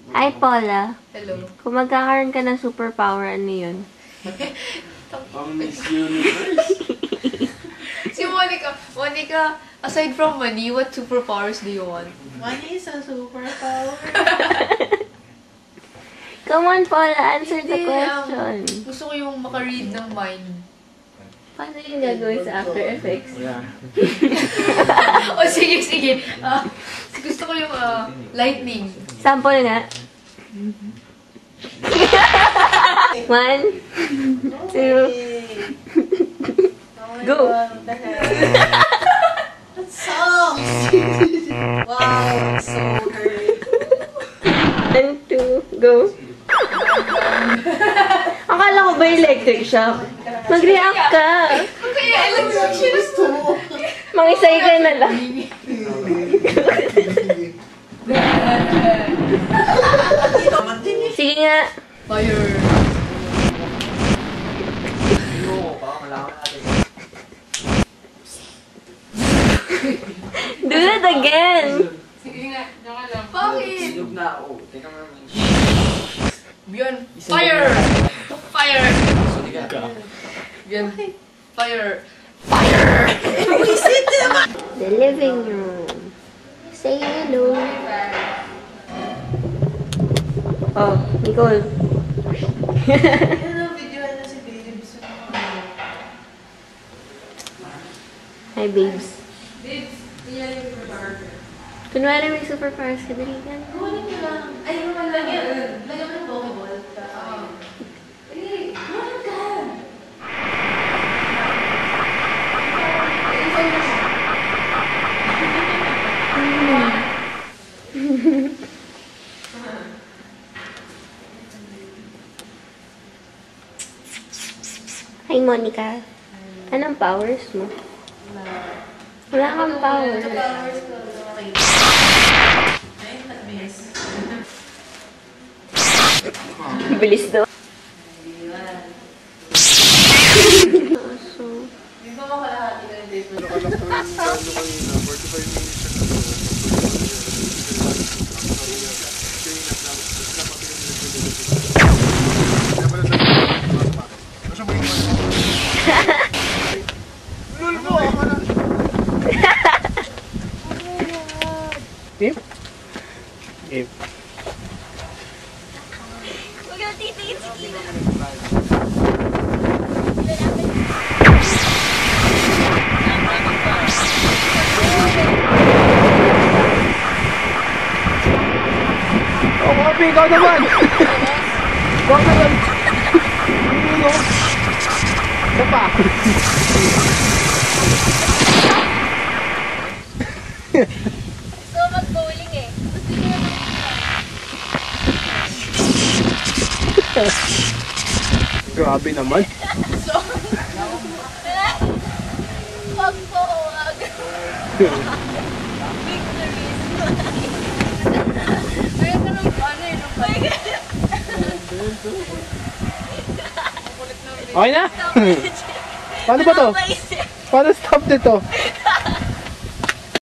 Hi, Paula. Hello. Kung magkakaroon ka ng superpower, ano yun? Miss Universe. Si Monica, aside from money, what superpowers do you want? Money is a superpower. Come on, Paula. Answer the question. Gusto ko yung maka-read ng mind. Paano yung gagawin sa After Effects? Yeah. O, sige. Gusto ko yung lightning. Sample nga. 1, 2, go! What the hell? That's so wow, so hurt. 1, 2, go! Akala ko ba electric shock? Mag-react ka! Kaya electric shock. Mangisay ka na lang. Sige nga. Fire. Do it again! Sige nga, naka lang. Bakit? Sinog na ako. Teka mo naman. Beyond. Fire! Fire! Beyond. Fire! Fire! The living room. Say hello. Oh, Nicole. Hi, babes. Babes, yan yung superpower. Kunwari may superpowers ka, dali ka. Kunin mo lang. Ay, naman lang yan. Lagyan mo ng Pokeball. Kunin ka. Hi, Monica. Anong powers mo? Wala kang powers. Powers ko. Okay. Ay, matamis. Bilis daw. Yung ba makalahati ka ng date mo? If. Huwag na titigil si Kina. Oh, Bobby, ikaw naman! Ikaw naman! Isa pa! So, mag-bowling eh. Grabe naman. Wag po, wag. Victories. Kaya ka nung ano eh, nung bike. Okay na? Paano ba to? Paano stop nito?